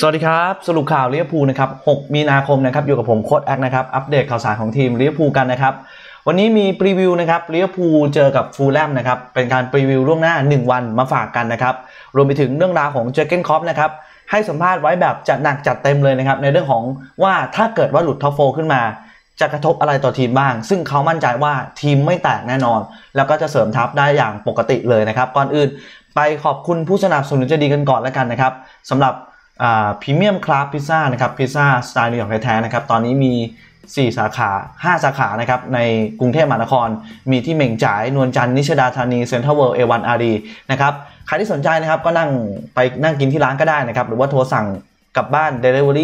สวัสดีครับสรุปข่าวลิเวอร์พูลนะครับ6มีนาคมนะครับอยู่กับผมโค้ชแอคนะครับอัปเดตข่าวสารของทีมลิเวอร์พูลกันนะครับวันนี้มีพรีวิวนะครับลิเวอร์พูลเจอกับฟูลแลมนะครับเป็นการพรีวิวล่วงหน้า1วันมาฝากกันนะครับรวมไปถึงเรื่องราวของเจอร์เก้นคล็อปนะครับให้สัมภาษณ์ไว้แบบจัดหนักจัดเต็มเลยนะครับในเรื่องของว่าถ้าเกิดว่าหลุดท็อปโฟขึ้นมาจะกระทบอะไรต่อทีมบ้างซึ่งเขามั่นใจว่าทีมไม่แตกแน่นอนแล้วก็จะเสริมทัพได้อย่างปกติเลยนะครับก่อนอื่นไปขอบคุณผู้สนับสนุนใจดีกันก่อนแล้วกันนะครับสำหรับพรีเมียมคลาสพิซซ่านะครับพิซซ่าสไตล์นิวยอร์กแท้ๆนะครับตอนนี้มี4สาขา5สาขานะครับในกรุงเทพมหานครมีที่เหม่งจ่ายนวลจันทร์นิชดาธานีเซ็นทรัลเวิลด์A1 RDนะครับใครที่สนใจนะครับก็นั่งกินที่ร้านก็ได้นะครับหรือว่าโทรสั่งกลับบ้าน Delivery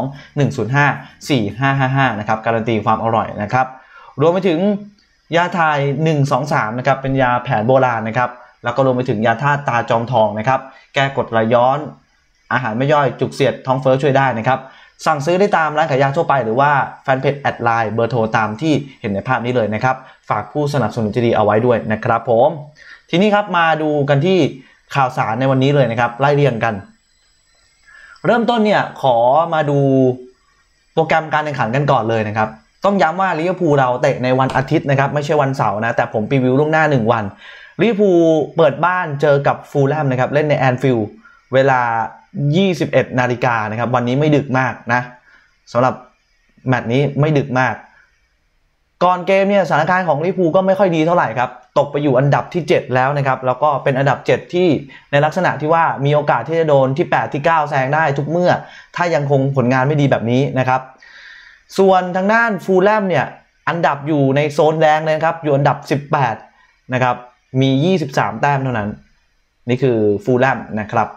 02-105-4555นะครับการันตีความอร่อยนะครับรวมไปถึงยาไทย123นะครับเป็นยาแผนโบราณนะครับแล้วก็รวมไปถึงยาธาตุตาจอมทองนะครับแก้กรดไหลย้อนอาหารไม่ย่อยจุกเสียดท้องเฟ้อช่วยได้นะครับสั่งซื้อได้ตามร้านขายยาทั่วไปหรือว่าแฟนเพจแอดไลน์เบอร์โทรตามที่เห็นในภาพนี้เลยนะครับฝากผู้สนับสนุนใจดีเอาไว้ด้วยนะครับผมทีนี้ครับมาดูกันที่ข่าวสารในวันนี้เลยนะครับไล่เรียงกันเริ่มต้นเนี่ยขอมาดูโปรแกรมการแข่งขันกันก่อนเลยนะครับต้องย้ำว่าลิเวอร์พูลเราเตะในวันอาทิตย์นะครับไม่ใช่วันเสาร์นะแต่ผมพรีวิวล่วงหน้า1วันลิเวอร์พูลเปิดบ้านเจอกับฟูลแลมนะครับเล่นในแอนฟิลด์เวลา21 นาฬิกานะครับวันนี้ไม่ดึกมากนะสำหรับแมตช์นี้ไม่ดึกมากก่อนเกมเนี่ยสถานการณ์ของลิเวอร์พูลก็ไม่ค่อยดีเท่าไหร่ครับตกไปอยู่อันดับที่7แล้วนะครับแล้วก็เป็นอันดับ7ที่ในลักษณะที่ว่ามีโอกาสที่จะโดนที่8ที่9แซงได้ทุกเมื่อถ้ายังคงผลงานไม่ดีแบบนี้นะครับส่วนทางด้านฟูลแลมเนี่ยอันดับอยู่ในโซนแดงเลยครับอยู่อันดับ18นะครับมี23แต้มเท่านั้นนี่คือฟูลแลมนะครับ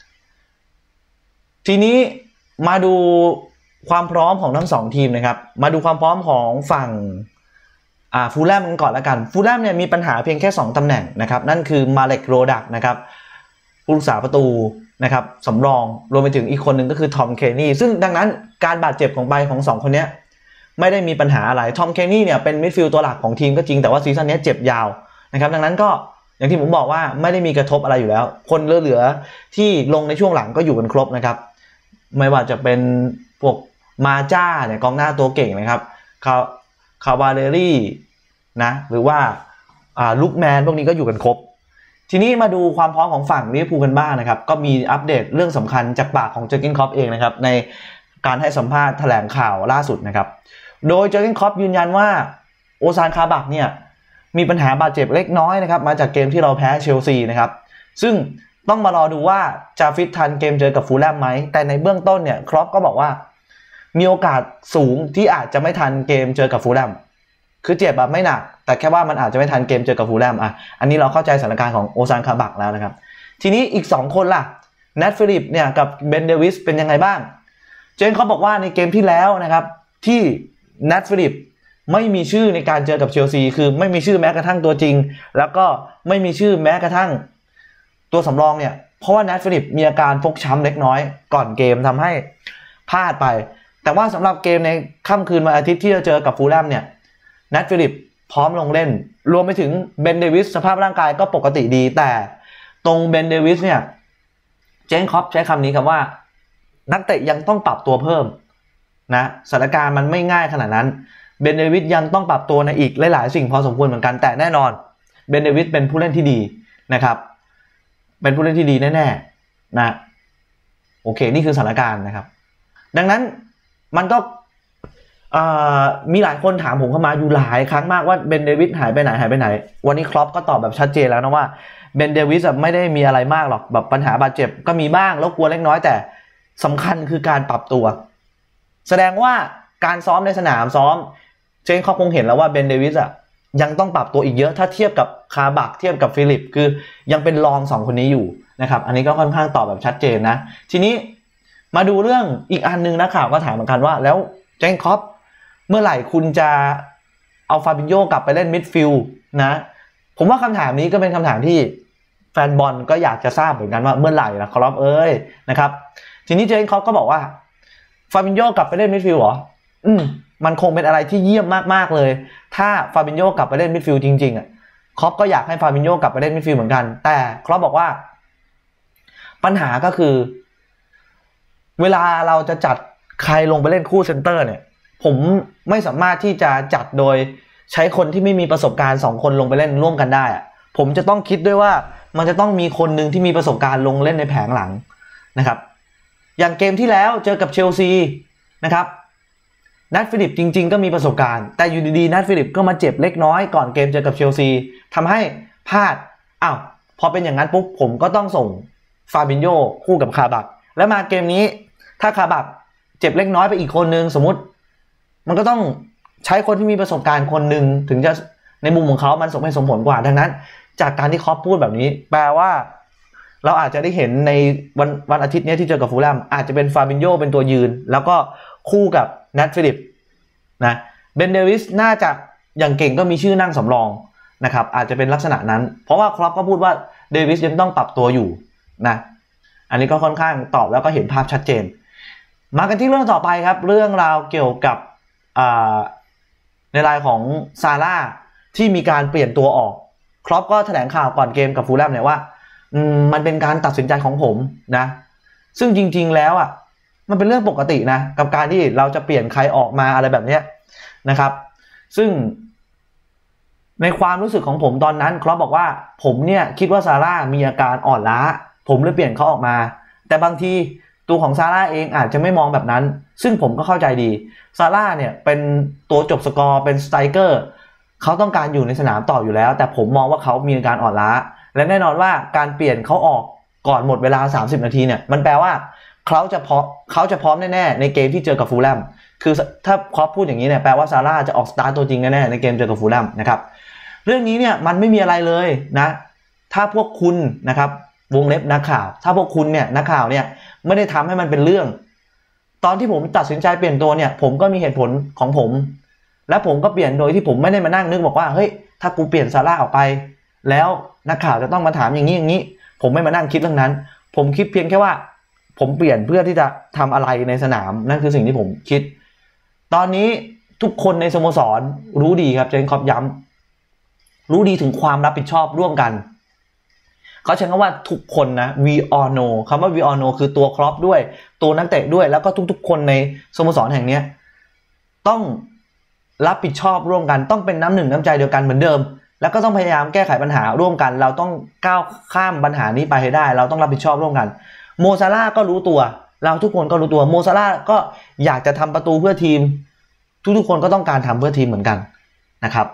ทีนี้มาดูความพร้อมของทั้ง2ทีมนะครับมาดูความพร้อมของฝั่งฟูลแลมกันก่อนละกันฟูลแลมเนี่ยมีปัญหาเพียงแค่2ตำแหน่งนะครับนั่นคือมาเล็กโรดักนะครับผู้รักษาประตูนะครับสำรองรวมไปถึงอีกคนหนึ่งก็คือทอมเคนี่ซึ่งดังนั้นการบาดเจ็บของ2คนนี้ไม่ได้มีปัญหาอะไรทอมเคนี่เนี่ยเป็นมิดฟิลด์ตัวหลักของทีมก็จริงแต่ว่าซีซั่นนี้เจ็บยาวนะครับดังนั้นก็อย่างที่ผมบอกว่าไม่ได้มีกระทบอะไรอยู่แล้วคนเหลือที่ลงในช่วงหลังก็อยู่กันครบนะครับไม่ว่าจะเป็นพวกมาจ้าเนี่ยกองหน้าตัวเก่งนะครับคาวาเลรี่นะหรือว่าลุคแมนพวกนี้ก็อยู่กันครบทีนี้มาดูความพร้อมของฝั่งลิเวอร์พูลกันบ้างนะครับก็มีอัปเดตเรื่องสำคัญจากปากของเจอร์เก้นคล็อปเองนะครับในการให้สัมภาษณ์แถลงข่าวล่าสุดนะครับโดยเจอร์เก้นคล็อปยืนยันว่าโอซานคาบักเนี่ยมีปัญหาบาดเจ็บเล็กน้อยนะครับมาจากเกมที่เราแพ้เชลซีนะครับซึ่งต้องมารอดูว่าจะฟิตทันเกมเจอกับฟูลแลมไหมแต่ในเบื้องต้นเนี่ยคล็อปก็บอกว่ามีโอกาสสูงที่อาจจะไม่ทันเกมเจอกับฟูลแลมคือเจ็บแบบไม่หนักแต่แค่ว่ามันอาจจะไม่ทันเกมเจอกับฟูลแลมอันนี้เราเข้าใจสถานการณ์ของโอซานคาบักแล้วนะครับทีนี้อีก2คนล่ะแนทฟิลิปเนี่ยกับเบนเดวิสเป็นยังไงบ้างเจนเขาบอกว่าในเกมที่แล้วนะครับที่แนทฟิลิปไม่มีชื่อในการเจอกับเชลซีคือไม่มีชื่อแม้กระทั่งตัวจริงแล้วก็ไม่มีชื่อแม้กระทั่งตัวสำรองเนี่ยเพราะว่าแนทฟิลิปมีอาการฟกช้ำเล็กน้อยก่อนเกมทำให้พลาดไปแต่ว่าสำหรับเกมในค่ำคืนวันอาทิตย์ที่จะเจอกับฟูลแลมเนี่ยแนทฟิลิปพร้อมลงเล่นรวมไปถึงเบนเดวิสสภาพร่างกายก็ปกติดีแต่ตรงเบนเดวิสเนี่ยเจนคล็อปใช้คำนี้ครับว่านักเตะยังต้องปรับตัวเพิ่มนะสถานการณ์มันไม่ง่ายขนาดนั้นเบนเดวิสยังต้องปรับตัวในอีกหลายๆสิ่งพอสมควรเหมือนกันแต่แน่นอนเบนเดวิสเป็นผู้เล่นที่ดีนะครับเป็นผู้เล่นที่ดีแน่ๆนะโอเคนี่คือสถานการณ์นะครับดังนั้นมันก็มีหลายคนถามผมเข้ามาอยู่หลายครั้งมากว่าเบนเดวิสหายไปไหนวันนี้คล็อปก็ตอบแบบชัดเจนแล้วนะว่าเบนเดวิสไม่ได้มีอะไรมากหรอกแบบปัญหาบาดเจ็บก็มีบ้างแล้วกลัวเล็กน้อยแต่สำคัญคือการปรับตัวแสดงว่าการซ้อมในสนามซ้อมเจนเขาคงเห็นแล้วว่าเบนเดวิสยังต้องปรับตัวอีกเยอะถ้าเทียบกับคาบักเทียบกับฟิลิปคือยังเป็นรอง2คนนี้อยู่นะครับอันนี้ก็ค่อนข้างตอบแบบชัดเจนนะทีนี้มาดูเรื่องอีกอันนึงนักข่าวก็ถามเหมือนกันว่าแล้วเจนคล็อปเมื่อไหร่คุณจะเอาฟาบินโญกลับไปเล่นมิดฟิลด์นะผมว่าคำถามนี้ก็เป็นคำถามที่แฟนบอลก็อยากจะทราบเหมือนกันว่าเมื่อไหร่ล่ะคล็อปนะครับทีนี้เจนคล็อปก็บอกว่าฟาบินโญกลับไปเล่นมิดฟิลด์เหรอมันคงเป็นอะไรที่เยี่ยมมากๆเลยถ้าฟาบินโญกลับไปเล่นมิดฟิลด์จริงๆคล็อปก็อยากให้ฟาบินโญกลับไปเล่นมิดฟิลด์เหมือนกันแต่คล็อปบอกว่าปัญหาก็คือเวลาเราจะจัดใครลงไปเล่นคู่เซนเตอร์เนี่ยผมไม่สามารถที่จะจัดโดยใช้คนที่ไม่มีประสบการณ์2คนลงไปเล่นร่วมกันได้อะผมจะต้องคิดด้วยว่ามันจะต้องมีคนหนึ่งที่มีประสบการณ์ลงเล่นในแผงหลังนะครับอย่างเกมที่แล้วเจอกับเชลซีนะครับนัทฟิลิปจริงๆก็มีประสบการณ์แต่อยู่ดีๆนัทฟิลิปก็มาเจ็บเล็กน้อยก่อนเกมเจอกับเชลซีทำให้พลาดพอเป็นอย่างนั้นปุ๊บผมก็ต้องส่งฟาบินโญคู่กับคาบักแล้วมาเกมนี้ถ้าคาบักเจ็บเล็กน้อยไปอีกคนนึงสมมติมันก็ต้องใช้คนที่มีประสบการณ์คนหนึ่งถึงจะในมุมของเขามันสมเหตุสมผลกว่าดังนั้นจากการที่คอปพูดแบบนี้แปลว่าเราอาจจะได้เห็นในวันอาทิตย์นี้ที่เจอกับฟูลแลมอาจจะเป็นฟาบินโญเป็นตัวยืนแล้วก็คู่กับนัทฟิลิปนะเบนเดวิสน่าจะอย่างเก่งก็มีชื่อนั่งสำรองนะครับอาจจะเป็นลักษณะนั้นเพราะว่าครอปก็พูดว่าเดวิสยังต้องปรับตัวอยู่นะอันนี้ก็ค่อนข้างตอบแล้วก็เห็นภาพชัดเจนมากันที่เรื่องต่อไปครับเรื่องราวเกี่ยวกับในรายของซาร่าที่มีการเปลี่ยนตัวออกครอปก็แถลงข่าวก่อนเกมกับฟูลแลมเนี่ยว่ามันเป็นการตัดสินใจของผมนะซึ่งจริงๆแล้วมันเป็นเรื่องปกตินะกับการที่เราจะเปลี่ยนใครออกมาอะไรแบบนี้นะครับซึ่งในความรู้สึกของผมตอนนั้นครอปบอกว่าผมเนี่ยคิดว่าซาร่ามีอาการอ่อนล้าผมเลยเปลี่ยนเขาออกมาแต่บางทีตัวของซาร่าเองอาจจะไม่มองแบบนั้นซึ่งผมก็เข้าใจดีซาร่าเนี่ยเป็นตัวจบสกอร์เป็นสไตรเกอร์เขาต้องการอยู่ในสนามต่ออยู่แล้วแต่ผมมองว่าเขามีอาการอ่อนล้าและแน่นอนว่าการเปลี่ยนเขาออกก่อนหมดเวลา30นาทีเนี่ยมันแปลว่าเขาจะพร้อมแน่ๆในเกมที่เจอกับฟูลแลมคือถ้าครอปพูดอย่างนี้เนี่ยแปลว่าซาร่าจะออกสตาร์ตตัวจริงแน่ๆในเกมเจอกับฟูลแลมนะครับเรื่องนี้เนี่ยมันไม่มีอะไรเลยนะถ้าพวกคุณนะครับวงเล็บนักข่าวถ้าพวกคุณเนี่ยนักข่าวเนี่ยไม่ได้ทำให้มันเป็นเรื่องตอนที่ผมตัดสินใจเปลี่ยนตัวเนี่ยผมก็มีเหตุผลของผมและผมก็เปลี่ยนโดยที่ผมไม่ได้มานั่งนึกบอกว่าเฮ้ยถ้ากูเปลี่ยนซาร่าออกไปแล้วนักข่าวจะต้องมาถามอย่างนี้ผมไม่มานั่งคิดเรื่องนั้นผมคิดเพียงแค่ว่าผมเปลี่ยนเพื่อที่จะทำอะไรในสนามนั่นคือสิ่งที่ผมคิดตอนนี้ทุกคนในสโมสรรู้ดีครับเจนคอปย้ำรู้ดีถึงความรับผิดชอบร่วมกันเขาใช้คำว่าทุกคนนะ we all know คำว่า we all know คือตัวครอปด้วยตัวนักเตะด้วยแล้วก็ทุกๆคนในสโมสรแห่งนี้ต้องรับผิดชอบร่วมกันต้องเป็นน้ำหนึ่งน้ำใจเดียวกันเหมือนเดิมแล้วก็ต้องพยายามแก้ไขปัญหาร่วมกันเราต้องก้าวข้ามปัญหานี้ไปให้ได้เราต้องรับผิดชอบร่วมกันโมซาร่าก็รู้ตัวเราทุกคนก็รู้ตัวโมซาร่าก็อยากจะทำประตูเพื่อทีมทุกๆคนก็ต้องการทำเพื่อทีมเหมือนกันนะครับ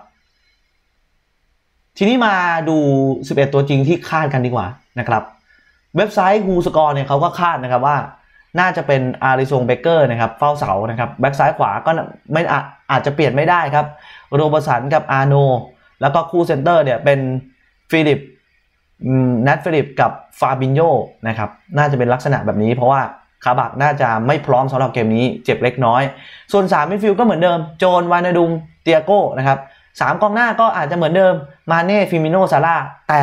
ทีนี้มาดู11ตัวจริงที่คาดกันดีกว่านะครับเว็บไซต์ Who Score เนี่ยเขาก็คาดนะครับว่าน่าจะเป็นอาริซงเบเกอร์นะครับเฝ้าเสานะครับแบ็กซ้ายขวาก็ไม่อาจจะเปลี่ยนไม่ได้ครับโรเบอร์สันกับอาร์โนแล้วก็คู่เซนเตอร์เนี่ยเป็นฟิลิปนัทฟิลิปกับฟาบินโญนะครับน่าจะเป็นลักษณะแบบนี้เพราะว่าคาบักน่าจะไม่พร้อมสำหรับเกมนี้เจ็บเล็กน้อยส่วน3มิดฟิลด์ก็เหมือนเดิมโจนวานาดุมเตียโก้นะครับ3กองหน้าก็อาจจะเหมือนเดิมมาเน่ฟิมิโนซาร่าแต่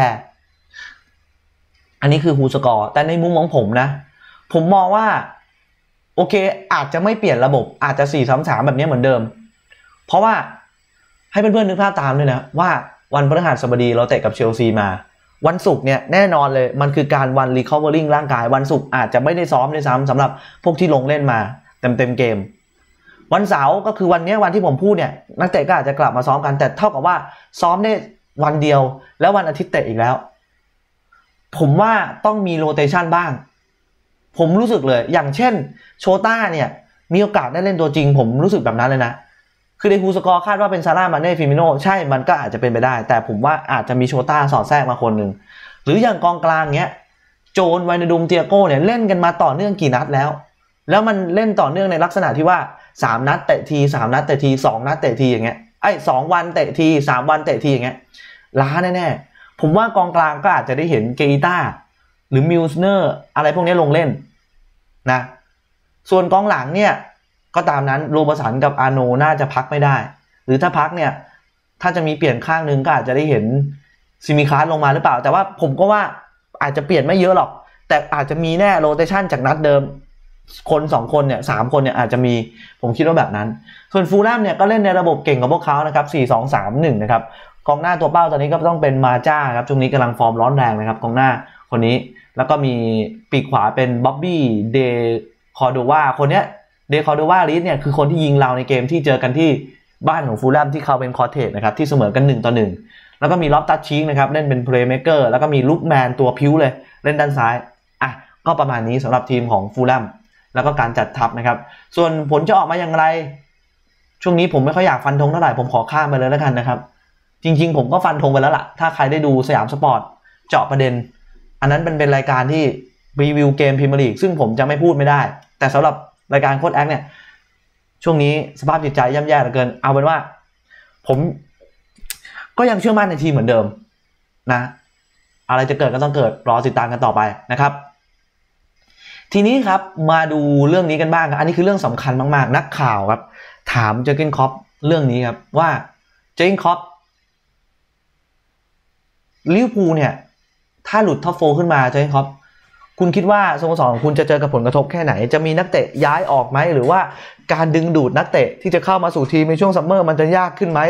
อันนี้คือฮูสกอร์แต่ในมุมของผมนะผมมองว่าโอเคอาจจะไม่เปลี่ยนระบบอาจจะ 4-3-3 แบบนี้เหมือนเดิมเพราะว่าให้เพื่อนๆนึกภาพตามด้วยนะว่าวันพฤหัสบดีเราเตะกับเชลซีมาวันศุกร์เนี่ยแน่นอนเลยมันคือการวัน recovering ร่างกายวันศุกร์อาจจะไม่ได้ซ้อมด้วยซ้ำสำหรับพวกที่ลงเล่นมาเต็มเกมวันเสาร์ก็คือวันนี้วันที่ผมพูดเนี่ยนักเตะก็อาจจะกลับมาซ้อมกันแต่เท่ากับว่าซ้อมได้วันเดียวแล้ววันอาทิตย์เตะอีกแล้วผมว่าต้องมีโรเตชันบ้างผมรู้สึกเลยอย่างเช่นโชต้าเนี่ยมีโอกาสได้เล่นตัวจริงผมรู้สึกแบบนั้นเลยนะคือในฮูสกอร์คาดว่าเป็นซาร่ามาเน่ฟิมิโนใช่มันก็อาจจะเป็นไปได้แต่ผมว่าอาจจะมีโชต้าสอดแทรกมาคนหนึ่งหรืออย่างกองกลางเงี้ยโจนไวนาดุมเตียโก้เนี่ยเล่นกันมาต่อเนื่องกี่นัดแล้วมันเล่นต่อเนื่องในลักษณะที่ว่า3นัดเตะที3นัดเตะที2นัดเตะทีอย่างเงี้ย2วันเตะที3วันเตะทีอย่างเงี้ยล้าแน่ๆผมว่ากองกลางก็อาจจะได้เห็นเกอิต้าหรือมิลส์เนอร์อะไรพวกนี้ลงเล่นนะส่วนกองหลังเนี่ยก็ตามนั้นโรเบอร์สันกับอาร์โนน่าจะพักไม่ได้หรือถ้าพักเนี่ยถ้าจะมีเปลี่ยนข้างนึงก็อาจจะได้เห็นซิมิคาร์ลงมาหรือเปล่าแต่ว่าผมก็ว่าอาจจะเปลี่ยนไม่เยอะหรอกแต่อาจจะมีแน่โรเตชันจากนัดเดิมคน2คนเนี่ย3คนเนี่ยอาจจะมีผมคิดว่าแบบนั้นส่วนฟูลแลมเนี่ยก็เล่นในระบบเก่งกับพวกเขานะครับ4-2-3-1นะครับกองหน้าตัวเป้าตอนนี้ก็ต้องเป็นมาจ้าครับช่วงนี้กำลังฟอร์มร้อนแรงนะครับกองหน้าคนนี้แล้วก็มีปีกขวาเป็นบ๊อบบี้เดคอร์โดวาคนเนี้ยเดคอร์โดวาลีสเนี่ยคือคนที่ยิงเราในเกมที่เจอกันที่บ้านของฟูลแลมที่เขาเป็นคอร์เทจนะครับที่เสมอกัน1-1แล้วก็มีล็อบตัชชิงนะครับเล่นเป็นเพลย์เมคเกอร์แล้วก็มีลูกแมนตัวพิ้วเลยเล่นด้านซ้ายอ่ะก็ประมาณนี้สำหรับทีมของฟูลแลมแล้วก็การจัดทัพนะครับส่วนผลจะออกมาอย่างไรช่วงนี้ผมไม่ค่อยอยากฟันธงเท่าไหร่ผมขอข้ามไปเลยแล้วกันนะครับจริงๆผมก็ฟันธงไปแล้วล่ะถ้าใครได้ดูสยามสปอร์ตเจาะประเด็นอันนั้นเป็นรายการที่รีวิวเกมพรีเมียร์ลีกซึ่งผมจะไม่พูดไม่ได้แต่สำหรับรายการโค้ดแอคเนี่ยช่วงนี้สภาพจิตใจย่ำแย่เหลือเกินเอาเป็นว่าผมก็ยังเชื่อมั่นในทีมเหมือนเดิมนะอะไรจะเกิดก็ต้องเกิดรอติดตามกันต่อไปนะครับทีนี้ครับมาดูเรื่องนี้กันบ้างครับอันนี้คือเรื่องสำคัญมากๆนักข่าวครับถามเจอร์เกนคล็อปเรื่องนี้ครับว่าเจอร์เกนคล็อปลิเวอร์พูลเนี่ยถ้าหลุดท็อปโฟขึ้นมาเจอร์เกนคล็อปคุณคิดว่าสโมสรของคุณจะเจอกับผลกระทบแค่ไหนจะมีนักเตะย้ายออกไหมหรือว่าการดึงดูดนักเตะที่จะเข้ามาสู่ทีมในช่วงซัมเมอร์มันจะยากขึ้นไหม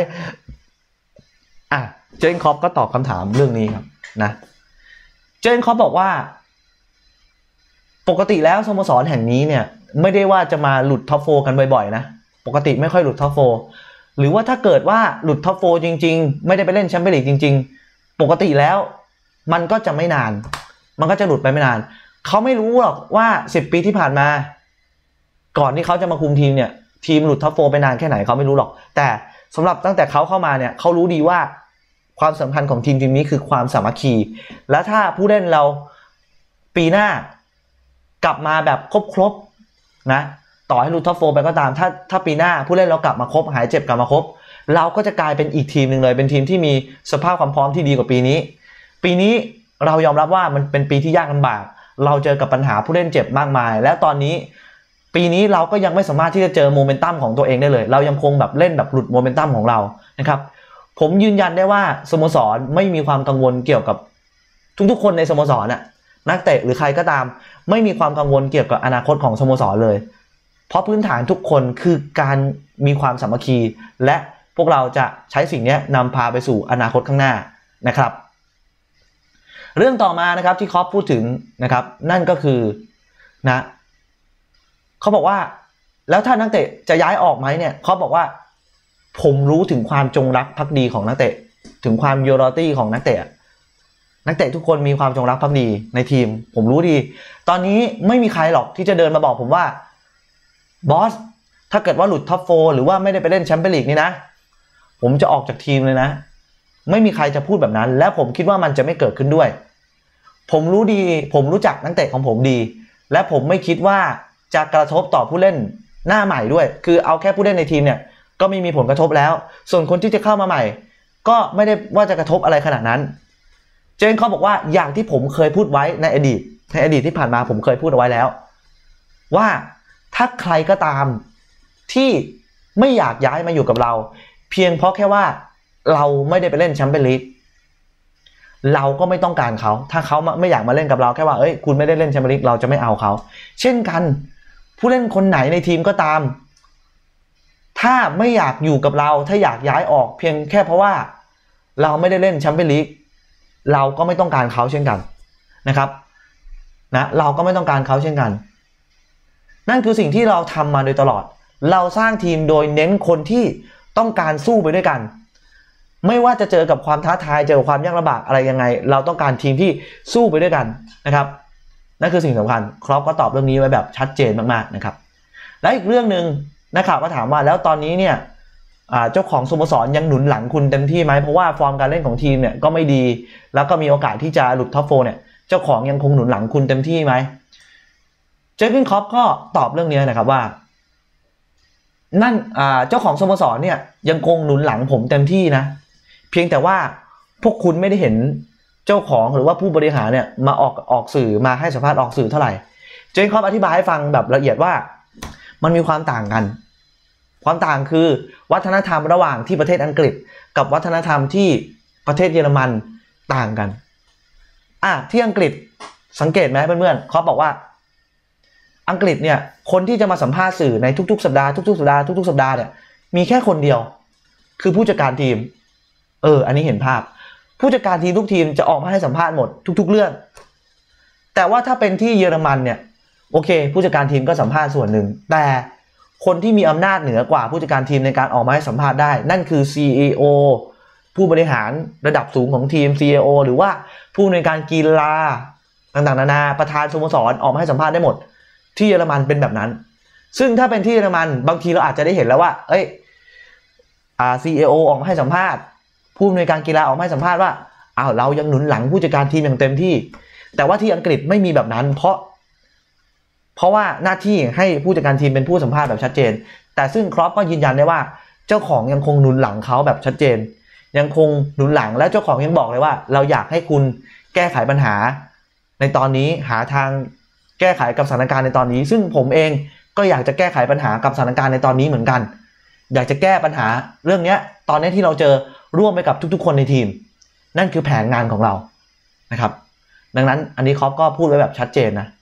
เจอร์เกนคล็อปก็ตอบคำถามเรื่องนี้ครับนะเจอร์เกนคล็อปบอกว่าปกติแล้วสโมสรแห่งนี้เนี่ยไม่ได้ว่าจะมาหลุดท็อปโฟกันบ่อยๆนะปกติไม่ค่อยหลุดท็อปโฟหรือว่าถ้าเกิดว่าหลุดท็อปโฟจริงๆไม่ได้ไปเล่นแชมเปี้ยนลีกจริงๆปกติแล้วมันก็จะไม่นานมันก็จะหลุดไปไม่นานเขาไม่รู้หรอกว่า10ปีที่ผ่านมาก่อนที่เขาจะมาคุมทีมเนี่ยทีมหลุดท็อปโฟไปนานแค่ไหนเขาไม่รู้หรอกแต่สำหรับตั้งแต่เขาเข้ามาเนี่ยเขารู้ดีว่าความสำคัญของทีมนี้คือความสามัคคีและถ้าผู้เล่นเราปีหน้ากลับมาแบบครบนะต่อให้หลุดท็อปโฟไปก็ตามถ้าปีหน้าผู้เล่นเรากลับมาครบหายเจ็บกลับมาครบเราก็จะกลายเป็นอีกทีมหนึ่งเลยเป็นทีมที่มีสภาพความพร้อมที่ดีกว่าปีนี้เรายอมรับว่ามันเป็นปีที่ยากลำบากเราเจอกับปัญหาผู้เล่นเจ็บมากมายและตอนนี้ปีนี้เราก็ยังไม่สามารถที่จะเจอโมเมนตัมของตัวเองได้เลยเรายังคงแบบเล่นแบบหลุดโมเมนตัมของเรานะครับผมยืนยันได้ว่าสโมสรไม่มีความกังวลเกี่ยวกับทุกๆคนในสโมสรน่ะนักเตะหรือใครก็ตามไม่มีความกังวลเกี่ยวกับอนาคตของสโมสรเลยเพราะพื้นฐานทุกคนคือการมีความสามัคคีและพวกเราจะใช้สิ่งนี้นำพาไปสู่อนาคตข้างหน้านะครับเรื่องต่อมานะครับที่คล็อปพูดถึงนะครับนั่นก็คือนะเขาบอกว่าแล้วถ้านักเตะจะย้ายออกไหมเนี่ยเขาบอกว่าผมรู้ถึงความจงรักภักดีของนักเตะถึงความโยลตี้ของนักเตะทุกคนมีความจงรักภักดีในทีมผมรู้ดีตอนนี้ไม่มีใครหรอกที่จะเดินมาบอกผมว่าบอสถ้าเกิดว่าหลุดท็อปโฟหรือว่าไม่ได้ไปเล่นแชมเปี้ยนลีกนี่นะผมจะออกจากทีมเลยนะไม่มีใครจะพูดแบบนั้นและผมคิดว่ามันจะไม่เกิดขึ้นด้วยผมรู้ดีผมรู้จักนักเตะของผมดีและผมไม่คิดว่าจะกระทบต่อผู้เล่นหน้าใหม่ด้วยคือเอาแค่ผู้เล่นในทีมเนี่ยก็ไม่มีผลกระทบแล้วส่วนคนที่จะเข้ามาใหม่ก็ไม่ได้ว่าจะกระทบอะไรขนาดนั้นเจนเขาบอกว่าอย่างที่ผมเคยพูดไว้ในอดีตที่ผ่านมาผมเคยพูดเอาไว้แล้วว่าถ้าใครก็ตามที่ไม่อยากย้ายมาอยู่กับเราเพียงเพราะแค่ว่าเราไม่ได้ไปเล่นแชมเปี้ยนลีกเราก็ไม่ต้องการเขาถ้าเขาไม่อยากมาเล่นกับเราแค่ว่าคุณไม่ได้เล่นแชมเปี้ยนลีกเราจะไม่เอาเขาเช่นกันผู้เล่นคนไหนในทีมก็ตามถ้าไม่อยากอยู่กับเราถ้าอยากย้ายออกเพียงแค่เพราะว่าเราไม่ได้เล่นแชมเปี้ยนลีกเราก็ไม่ต้องการเขาเช่นกันนะครับนะเราก็ไม่ต้องการเขาเช่นกันนั่นคือสิ่งที่เราทำมาโดยตลอดเราสร้างทีมโดยเน้นคนที่ต้องการสู้ไปด้วยกันไม่ว่าจะเจอกับความท้าทายเจอกับความยากลำบากอะไรยังไงเราต้องการทีมที่สู้ไปด้วยกันนะครับนั่นคือสิ่งสำคัญครอปก็ตอบเรื่องนี้ไว้แบบชัดเจนมากๆนะครับและอีกเรื่องนึงนักข่าวก็ถามว่าแล้วตอนนี้เนี่ยเจ้าของสโมสรยังหนุนหลังคุณเต็มที่ไหมเพราะว่าฟอร์มการเล่นของทีมเนี่ยก็ไม่ดีแล้วก็มีโอกาสที่จะหลุดท็อปโฟเนี่ยเจ้าของยังคงหนุนหลังคุณเต็มที่ไหมเจอร์เกนคล็อปก็ตอบเรื่องนี้นะครับว่านั่นเจ้าของสโมสรเนี่ยยังคงหนุนหลังผมเต็มที่นะเพียงแต่ว่าพวกคุณไม่ได้เห็นเจ้าของหรือว่าผู้บริหารเนี่ยมาออกสื่อมาให้สัมภาษณ์ออกสื่อเท่าไหร่เจอร์เกนคล็อปอธิบายให้ฟังแบบละเอียดว่ามันมีความต่างกันความต่างคือวัฒนธรรมระหว่างที่ประเทศอังกฤษกับวัฒนธรรมที่ประเทศเยอรมันต่างกันที่อังกฤษสังเกตไหมเพื่อนๆเขาบอกว่าอังกฤษเนี่ยคนที่จะมาสัมภาษณ์สื่อในทุกๆสัปดาห์ทุกๆสัปดาห์เนี่ยมีแค่คนเดียวคือผู้จัดการทีมอันนี้เห็นภาพผู้จัดการทีมทุกทีมจะออกมาให้สัมภาษณ์หมดทุกๆเรื่องแต่ว่าถ้าเป็นที่เยอรมันเนี่ยโอเคผู้จัดการทีมก็สัมภาษณ์ส่วนหนึ่งแต่คนที่มีอำนาจเหนือกว่าผู้จัดการทีมในการออกมาให้สัมภาษณ์ได้นั่นคือ CEO ผู้บริหารระดับสูงของทีม CEO หรือว่าผู้อำนวยการกีฬาต่างๆนานาประธานสโมสรออกมาให้สัมภาษณ์ได้หมดที่เยอรมันเป็นแบบนั้นซึ่งถ้าเป็นที่เยอรมันบางทีเราอาจจะได้เห็นแล้วว่าCEO ออกมาให้สัมภาษณ์ผู้อำนวยการกีฬาออกมาให้สัมภาษณ์ว่าเรายังหนุนหลังผู้จัดการทีมอย่างเต็มที่แต่ว่าที่อังกฤษไม่มีแบบนั้นเพราะว่าหน้าที่ให้ผู้จัดการทีมเป็นผู้สัมภาษณ์แบบชัดเจนแต่ซึ่งครอปก็ยืนยันได้ว่าเจ้าของยังคงหนุนหลังเขาแบบชัดเจนยังคงหนุนหลังและเจ้าของยังบอกเลยว่าเราอยากให้คุณแก้ไขปัญหาในตอนนี้หาทางแก้ไขกับสถานการณ์ในตอนนี้ซึ่งผมเองก็อยากจะแก้ไขปัญหากับสถานการณ์ในตอนนี้เหมือนกันอยากจะแก้ปัญหาเรื่องนี้ตอนนี้ที่เราเจอร่วมไปกับทุกๆคนในทีมนั่นคือแผนงานของเรานะครับดังนั้นอันนี้ครอปก็พูดไว้แบบชัดเจนนะ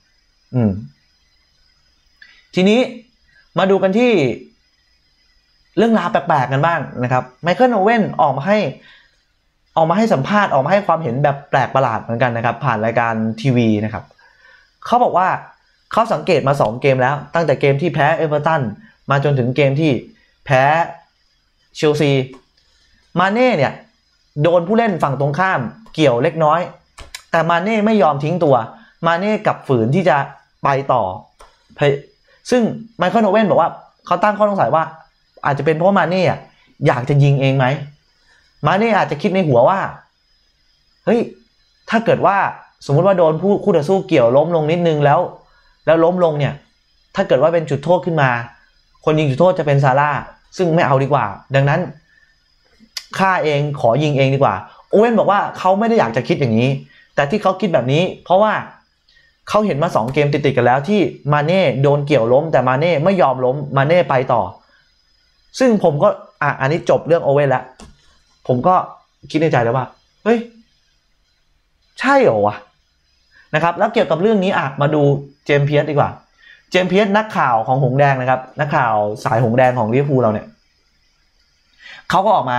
ทีนี้มาดูกันที่เรื่องราวแปลกๆกันบ้างนะครับไมเคิลโอเว่นออกมาให้สัมภาษณ์ออกมาให้ความเห็นแบบแปลกประหลาดเหมือนกันนะครับผ่านรายการทีวีนะครับเขาบอกว่าเขาสังเกตมา2เกมแล้วตั้งแต่เกมที่แพ้เอเวอร์ตันมาจนถึงเกมที่แพ้เชลซีมาเน่เนี่ยโดนผู้เล่นฝั่งตรงข้ามเกี่ยวเล็กน้อยแต่มาเน่ไม่ยอมทิ้งตัวมาเน่กลับฝืนที่จะไปต่อซึ่งไมเคิลโอเว่นบอกว่าเขาตั้งข้อสงสัยว่าอาจจะเป็นเพราะมาเน่อยากจะยิงเองไหมมาเน่อาจจะคิดในหัวว่าเฮ้ยถ้าเกิดว่าสมมติว่าโดนคู่ต่อสู้เกี่ยวล้มลงนิดนึงแล้วล้มลงเนี่ยถ้าเกิดว่าเป็นจุดโทษขึ้นมาคนยิงจุดโทษจะเป็นซาร่าซึ่งไม่เอาดีกว่าดังนั้นฆ่าเองขอยิงเองดีกว่าโอเว่นบอกว่าเขาไม่ได้อยากจะคิดอย่างนี้แต่ที่เขาคิดแบบนี้เพราะว่าเขาเห็นมา2เกมติดๆกันแล้วที่มาเน่โดนเกี่ยวล้มแต่มาเน่ไม่ยอมล้มมาเน่ไปต่อซึ่งผมก็อันนี้จบเรื่องโอเว่นแล้วผมก็คิดในใจแล้วว่าเฮ้ยใช่เหรอวะนะครับแล้วเกี่ยวกับเรื่องนี้มาดูเจมส์เพียร์สดีกว่าเจมส์เพียร์สนักข่าวของหงส์แดงนะครับนักข่าวสายหงส์แดงของลิเวอร์พูลเราเนี่ยเขาก็ออกมา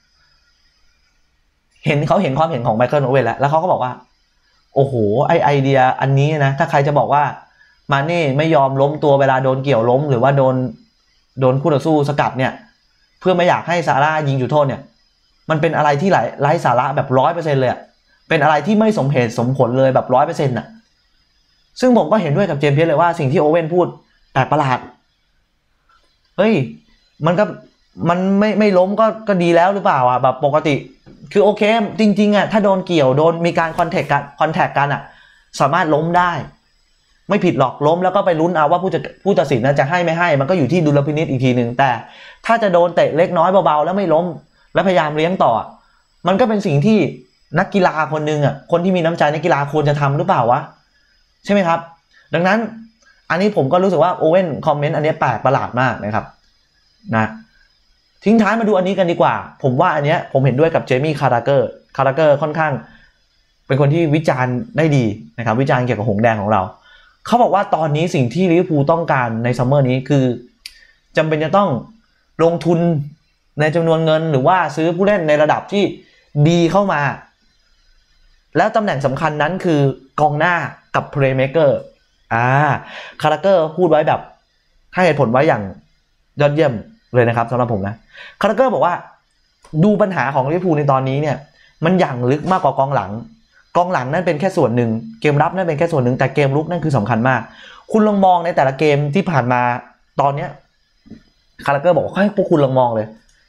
เห็นความเห็นของไมเคิลโอเว่นแล้วเขาก็บอกว่าโอ้โหไอเดียอันนี้นะถ้าใครจะบอกว่ามาเน่ไม่ยอมล้มตัวเวลาโดนเกี่ยวล้มหรือว่าโดนคู่ต่อสู้สกัดเนี่ยเพื่อไม่อยากให้ซาร่ายิงจุดโทษเนี่ยมันเป็นอะไรที่ไร้สาระแบบ 100% เลยเป็นอะไรที่ไม่สมเหตุสมผลเลยแบบ 100% น่ะซึ่งผมก็เห็นด้วยกับเจมส์เพียร์สเลยว่าสิ่งที่โอเว่นพูดแปลกประหลาดเฮ้ยมันไม่ล้มก็ดีแล้วหรือเปล่าแบบปกติคือโอเคจริงๆถ้าโดนเกี่ยวโดนมีการคอนแทคกันสามารถล้มได้ไม่ผิดหรอกล้มแล้วก็ไปลุ้นเอาว่าผู้ตัดสินจะให้ไม่ให้มันก็อยู่ที่ดุลพินิจอีกทีนึงแต่ถ้าจะโดนเตะเล็กน้อยเบาๆแล้วไม่ล้มแล้วพยายามเลี้ยงต่อมันก็เป็นสิ่งที่นักกีฬาคนนึงคนที่มีน้ำใจนักกีฬาควรจะทำหรือเปล่าวะใช่ไหมครับดังนั้นอันนี้ผมก็รู้สึกว่าโอเว่นคอมเมนต์อันนี้แปลกประหลาดมากนะครับนะทิ้งท้ายมาดูอันนี้กันดีกว่าผมว่าอันเนี้ยผมเห็นด้วยกับเจมี่คาราเกอร์ค่อนข้างเป็นคนที่วิจารณ์ได้ดีนะครับวิจารณ์เกี่ยวกับหงส์แดงของเราเขาบอกว่าตอนนี้สิ่งที่ลิเวอร์พูลต้องการในซัมเมอร์นี้คือจำเป็นจะต้องลงทุนในจำนวนเงินหรือว่าซื้อผู้เล่นในระดับที่ดีเข้ามาแล้วตำแหน่งสำคัญนั้นคือกองหน้ากับเพลย์เมเกอร์คาราเกอร์พูดไว้แบบให้เหตุผลไว้อย่างยอดเยี่ยมเลยนะครับสำหรับผมนะคาราเกอร์บอกว่าดูปัญหาของลิเวอร์พูลในตอนนี้เนี่ยมันอย่างลึกมากกว่ากองหลังนั่นเป็นแค่ส่วนหนึ่งเกมรับนั่นเป็นแค่ส่วนหนึ่งแต่เกมลุกนั่นคือสำคัญมากคุณลองมองในแต่ละเกมที่ผ่านมาตอนเนี้ยคาราเกอร์บอกให้พวกคุณลองมองเลย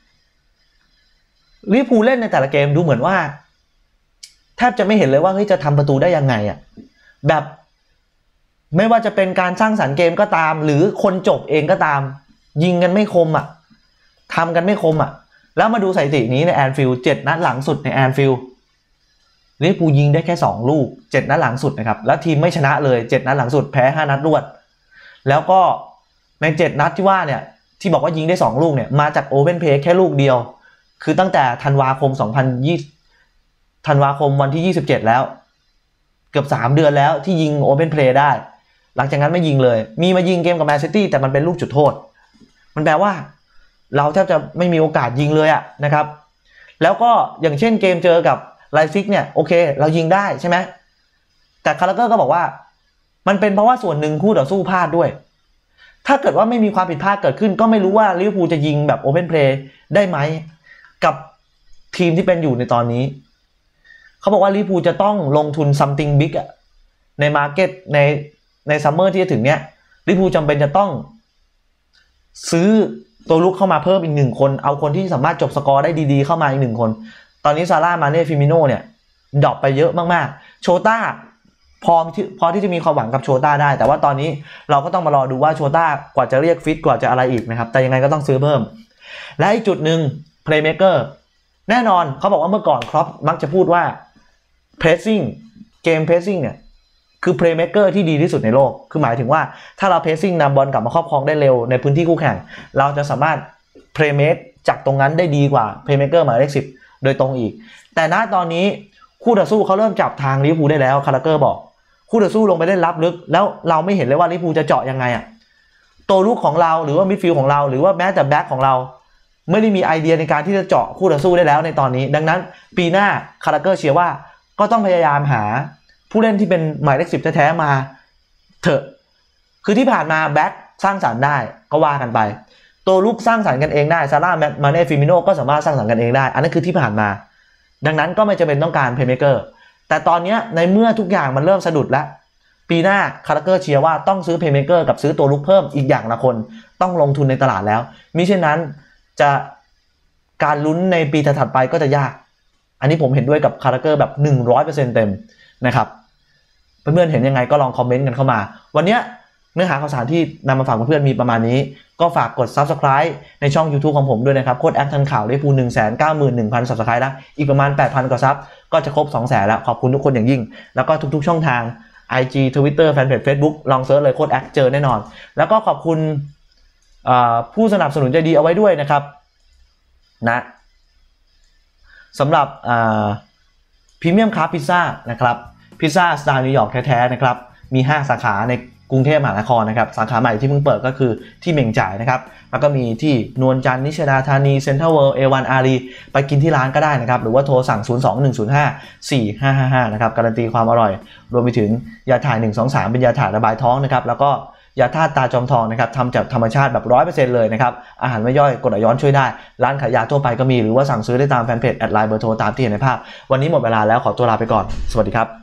ลิเวอร์พูลเล่นในแต่ละเกมดูเหมือนว่าแทบจะไม่เห็นเลยว่าเฮ้ยจะทำประตูได้ยังไงแบบไม่ว่าจะเป็นการสร้างสรรค์เกมก็ตามหรือคนจบเองก็ตามยิงกันไม่คมทำกันไม่คมแล้วมาดูสถิตินี้ในแอนฟิลด์7นัดหลังสุดในแอนฟิลด์ลิเวอร์พูลยิงได้แค่2ลูก7นัดหลังสุดนะครับแล้วทีมไม่ชนะเลย7นัดหลังสุดแพ้5นัดรวดแล้วก็ใน7นัดที่ว่าเนี่ยที่บอกว่ายิงได้2ลูกเนี่ยมาจากโอเพ่นเพลย์แค่ลูกเดียวคือตั้งแต่ธันวาคมวันที่27แล้วเกือบ3เดือนแล้วที่ยิงโอเพ่นเพลย์ได้หลังจากนั้นไม่ยิงเลยมีมายิงเกมกับแมนซิตี้แต่มันเป็นลูกจุดโทษมันแปลว่าเราแทบจะไม่มีโอกาสยิงเลยนะครับแล้วก็อย่างเช่นเกมเจอกับไลซิกเนี่ยโอเคเรายิงได้ใช่ไหมแต่คาราเกอร์ก็บอกว่ามันเป็นเพราะว่าส่วนหนึ่งคู่ต่อสู้พลาดด้วยถ้าเกิดว่าไม่มีความผิดพลาดเกิดขึ้นก็ไม่รู้ว่าลิเวอร์พูลจะยิงแบบโอเพนเพลย์ได้ไหมกับทีมที่เป็นอยู่ในตอนนี้เขาบอกว่าลิเวอร์พูลจะต้องลงทุน something big อะในมาร์เก็ตในซัมเมอร์ที่จะถึงเนี้ยลิเวอร์พูลจำเป็นจะต้องซื้อตัวลุกเข้ามาเพิ่มอีก1คนเอาคนที่สามารถจบสกอร์ได้ดีๆเข้ามาอีก1คนตอนนี้ซาร่ามาเน่ฟิมิโน่เนี่ยดรอปไปเยอะมากๆโชต้าพอที่จะมีความหวังกับโชต้าได้แต่ว่าตอนนี้เราก็ต้องมารอดูว่าโชต้ากว่าจะเรียกฟิตกว่าจะอะไรอีกนะครับแต่ยังไงก็ต้องซื้อเพิ่มและอีกจุดหนึ่งเพลย์เมคเกอร์แน่นอนเขาบอกว่าเมื่อก่อนครอปมักจะพูดว่าเพรสซิ่งเกมเพรสซิ่งเนี่ยคือเพลย์เมคเกอร์ที่ดีที่สุดในโลกคือหมายถึงว่าถ้าเราเพรสซิ่งนำบอลกลับมาครอบครองได้เร็วในพื้นที่คู่แข่งเราจะสามารถเพลย์เมคจากตรงนั้นได้ดีกว่าเพลย์เมคเกอร์หมายเลข10โดยตรงอีกแต่ณตอนนี้คู่ต่อสู้เขาเริ่มจับทางลิเวอร์พูลได้แล้วคาราเกอร์บอกคู่ต่อสู้ลงไปได้รับลึกแล้วเราไม่เห็นเลยว่าลิเวอร์พูลจะเจาะยังไงอะตัวลูกของเราหรือว่ามิดฟิลด์ของเราหรือว่าแม้แต่แบ็คของเราไม่ได้มีไอเดียในการที่จะเจาะคู่ต่อสู้ได้แล้วในตอนนี้ดังนั้นปีหน้าคาราเกอร์เชื่อว่าก็ต้องพยายามหาผู้เล่นที่เป็นหมายเลข10แท้ๆมาเถอะคือที่ผ่านมาแบ็คสร้างสรรค์ได้ก็ว่ากันไปตัวลูกสร้างสรรค์กันเองได้ซาร่ามาเน่ฟิมิโน่ก็สามารถสร้างสรรค์กันเองได้อันนั้นคือที่ผ่านมาดังนั้นก็ไม่จำเป็นต้องการเพลย์เมคเกอร์แต่ตอนนี้ในเมื่อทุกอย่างมันเริ่มสะดุดแล้วปีหน้าคาราเกอร์เชียร์ว่าต้องซื้อเพลย์เมคเกอร์กับซื้อตัวลุกเพิ่มอีกอย่างละคนต้องลงทุนในตลาดแล้วมิเช่นนั้นจะการลุ้นในปีถัดไปก็จะยากอันนี้ผมเห็นด้วยกับคาราเกอร์แบบ 100% เต็มนะครับเพื่อนๆเห็นยังไงก็ลองคอมเมนต์กันเข้ามาวันนี้เนื้อหาข่าวสารที่นำมาฝากเพื่อนๆมีประมาณนี้ก็ฝากกด Subscribe ในช่อง YouTube ของผมด้วยนะครับโค้ดแอคทันข่าวได้พู 191,000 Subscribe แล้วอีกประมาณ 8,000 กว่าซับก็จะครบ 200,000 แล้วขอบคุณทุกคนอย่างยิ่งแล้วก็ทุกๆช่องทาง IG Twitter Fanpage Facebook ลองเซิร์ชเลยโค้ดแอคเจอแน่นอนแล้วก็ขอบคุณผู้สนับสนุนใจดีเอาไว้ด้วยนะครับนะสำหรับพรีเมียมคราฟพิซซ่านะครับพิซซ่าสไตล์นิวยอร์กแท้ๆนะครับมี5สาขาในกรุงเทพมหานครนะครับสาขาใหม่ที่เพิ่งเปิดก็คือที่เหม่งจ่ายนะครับแล้วก็มีที่นวลจันทร์นิชดาธานีเซ็นทรัลเวิลด์A1 อารีไปกินที่ร้านก็ได้นะครับหรือว่าโทรสั่ง 021054555 นะครับการันตีความอร่อยรวมไปถึงยาถ่าย123เป็นยาถ่ายระบายท้องนะครับแล้วก็ยาธาตุตาจอมทองนะครับทำจากธรรมชาติแบบ 100% เลยนะครับอาหารไม่ย่อยกรดไหลย้อนช่วยได้ร้านขายยาทั่วไปก็มีหรือว่าสั่งซื้อได้ตามแฟนเพจแอดไลน์เบอร์โทรตามที่เห็นในภาพวันนี้หมดเวลาแล้วขอตัวลาไปก่อนสวัสดีครับ